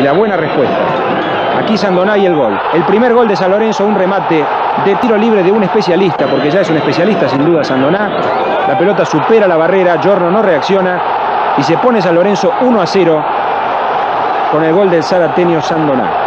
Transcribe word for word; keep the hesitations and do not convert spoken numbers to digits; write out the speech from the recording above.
y la buena respuesta. Aquí Sandoná y el gol. El primer gol de San Lorenzo, un remate de tiro libre de un especialista, porque ya es un especialista sin duda Sandoná. La pelota supera la barrera, Giorno no reacciona y se pone San Lorenzo uno a cero con el gol del zarateño Sandoná.